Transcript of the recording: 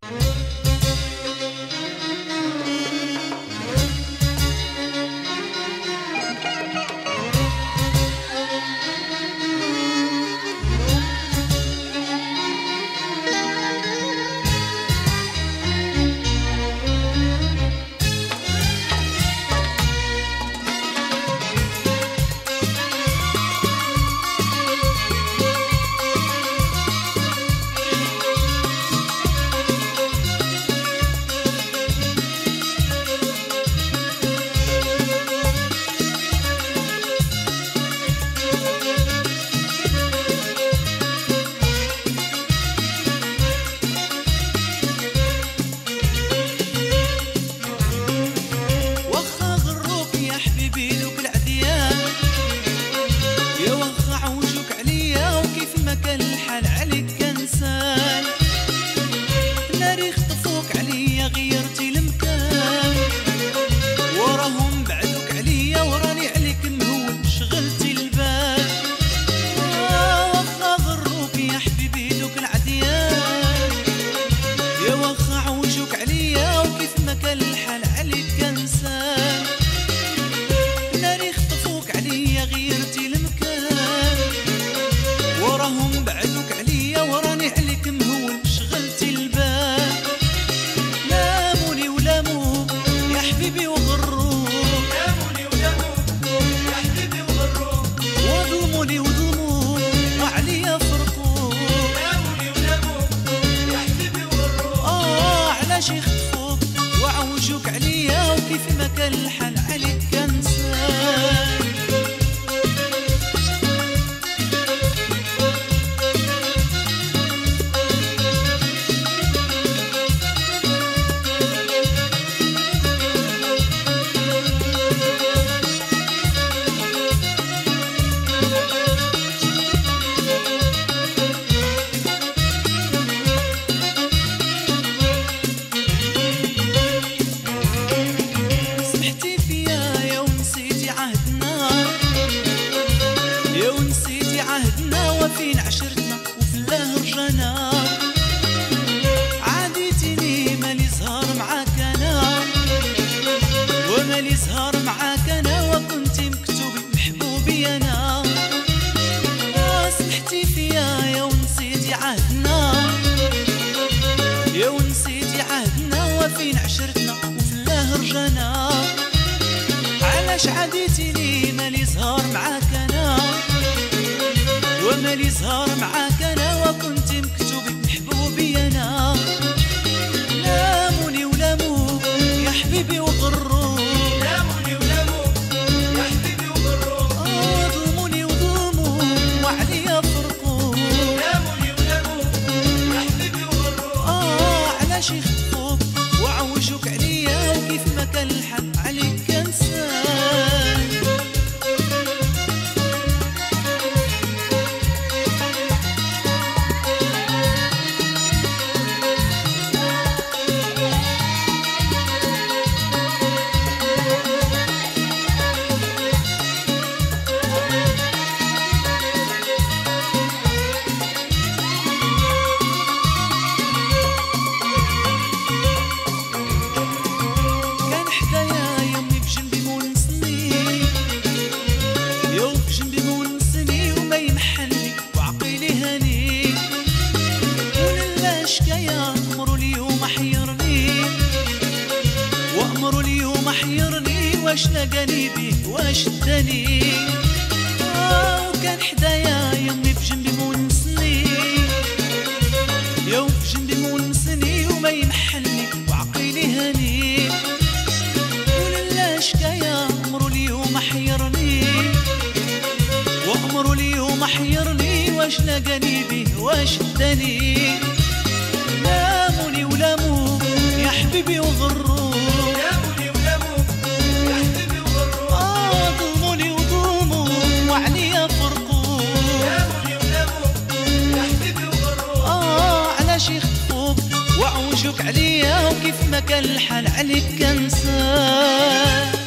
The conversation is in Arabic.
يخطفوك وعوجوك عليا وكيف ما كان الحال عليك كنسان. وفين عشرتنا وفي الله رجعنا، عاديتني مالي زهر معاك انا ومالي زهر معاك انا، وكنت مكتوب محبوبي انا. سمحتي فيا يا ونسيتي عهدنا، يا ونسيتي عهدنا، وفين عشرتنا وفي الله رجعنا. علاش عاديتني مالي زهر معاك انا ومالي زهر معاك انا، وكنت مكتوب محبوبي انا. لاموني ولاموك يا حبيبي وغروك، لاموني ولاموك يا حبيبي وغروك، ظلموني وظلموك وعليا فرقوك، لاموني ولاموك يا حبيبي وغروك. علاش يخطفوك وعوجوك عليا وكيف ما كان الحال عليك كنسان. وأمر اليوم حيرني واش لقاني بيه واش داني. وكان حدايا يمي بجنبي مونسني، يوم بجنبي مونسني وما يمحلني وعقيلي هاني. ولله شكايا أمر اليوم حيرني، وأمر اليوم حيرني واش لقاني بيه واش داني. لاموني ولاموك يا حبيبي وغروك، لاموني ولاموك يا حبيبي وغروك، ظلموني وظلموك وعليا فرقوك، لاموني ولاموك يا حبيبي وغروك. علاش يخطفوك وعوجوك عليا وكيف ما كان الحال عليك كنسان.